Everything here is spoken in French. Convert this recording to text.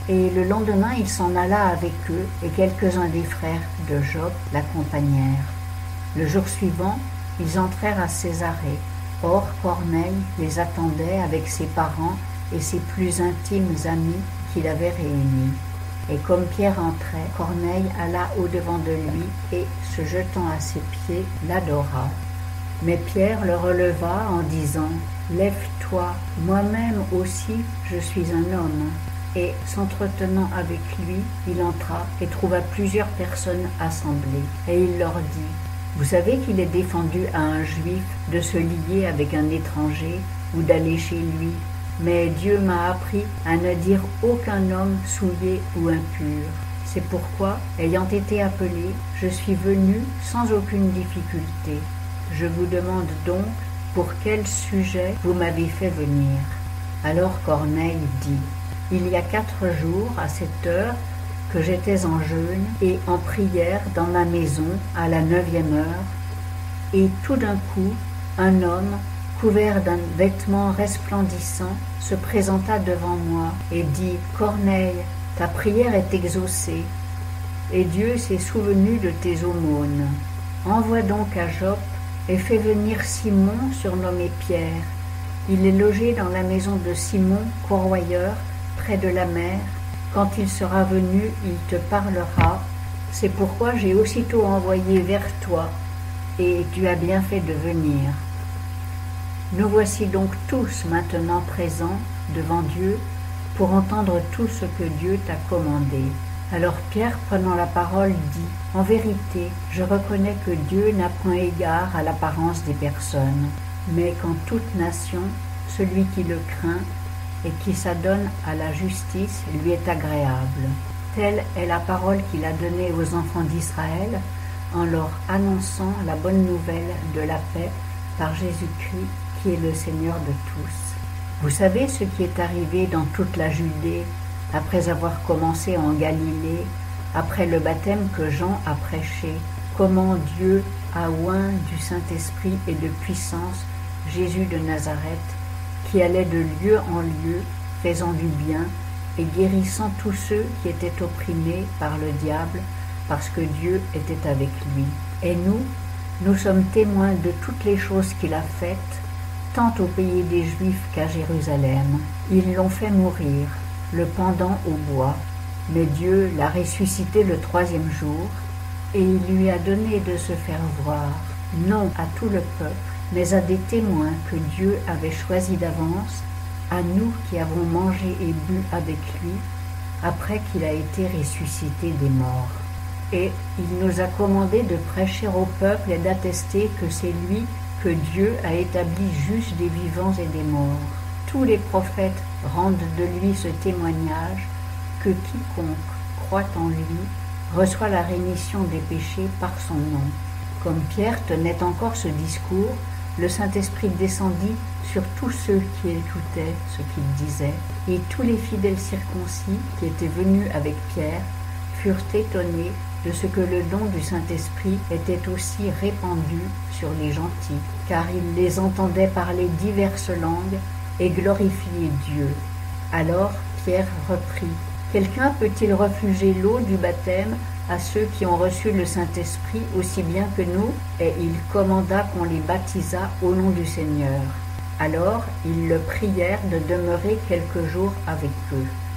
Et le lendemain, il s'en alla avec eux, et quelques-uns des frères de Joppe l'accompagnèrent. Le jour suivant, ils entrèrent à Césarée. Or, Corneille les attendait avec ses parents et ses plus intimes amis qu'il avait réunis. Et comme Pierre entrait, Corneille alla au-devant de lui et, se jetant à ses pieds, l'adora. Mais Pierre le releva en disant « Lève-toi, moi-même aussi je suis un homme ». Et, s'entretenant avec lui, il entra et trouva plusieurs personnes assemblées. Et il leur dit « Vous savez qu'il est défendu à un juif de se lier avec un étranger ou d'aller chez lui. Mais Dieu m'a appris à ne dire aucun homme souillé ou impur. C'est pourquoi, ayant été appelé, je suis venu sans aucune difficulté. Je vous demande donc pour quel sujet vous m'avez fait venir. » Alors Corneille dit « Il y a 4 jours, à cette heure, que j'étais en jeûne et en prière dans ma maison à la 9e heure, et tout d'un coup, un homme, couvert d'un vêtement resplendissant, se présenta devant moi et dit « Corneille, ta prière est exaucée, et Dieu s'est souvenu de tes aumônes. Envoie donc à Joppe et fais venir Simon, surnommé Pierre. Il est logé dans la maison de Simon, corroyeur, près de la mer. Quand il sera venu, il te parlera. C'est pourquoi j'ai aussitôt envoyé vers toi, et tu as bien fait de venir. » Nous voici donc tous maintenant présents devant Dieu pour entendre tout ce que Dieu t'a commandé. Alors Pierre, prenant la parole, dit « En vérité, je reconnais que Dieu n'a point égard à l'apparence des personnes, mais qu'en toute nation, celui qui le craint et qui s'adonne à la justice lui est agréable. Telle est la parole qu'il a donnée aux enfants d'Israël en leur annonçant la bonne nouvelle de la paix par Jésus-Christ, qui est le Seigneur de tous. Vous savez ce qui est arrivé dans toute la Judée, après avoir commencé en Galilée, après le baptême que Jean a prêché, comment Dieu a oint du Saint-Esprit et de puissance Jésus de Nazareth, qui allait de lieu en lieu, faisant du bien et guérissant tous ceux qui étaient opprimés par le diable, parce que Dieu était avec lui. Et nous sommes témoins de toutes les choses qu'il a faites, tant au pays des Juifs qu'à Jérusalem. Ils l'ont fait mourir, le pendant au bois, mais Dieu l'a ressuscité le 3e jour, et il lui a donné de se faire voir, non à tout le peuple, mais à des témoins que Dieu avait choisis d'avance, à nous qui avons mangé et bu avec lui, après qu'il a été ressuscité des morts. Et il nous a commandé de prêcher au peuple et d'attester que c'est lui que Dieu a établi juge des vivants et des morts. Tous les prophètes rendent de lui ce témoignage que quiconque croit en lui reçoit la rémission des péchés par son nom. Comme Pierre tenait encore ce discours, le Saint-Esprit descendit sur tous ceux qui écoutaient ce qu'il disait, et tous les fidèles circoncis qui étaient venus avec Pierre furent étonnés de ce que le don du Saint-Esprit était aussi répandu sur les gentils, car ils les entendaient parler diverses langues et glorifier Dieu. Alors Pierre reprit « Quelqu'un peut-il refuger l'eau du baptême à ceux qui ont reçu le Saint-Esprit aussi bien que nous ?» Et il commanda qu'on les baptisât au nom du Seigneur. Alors ils le prièrent de demeurer quelques jours avec eux.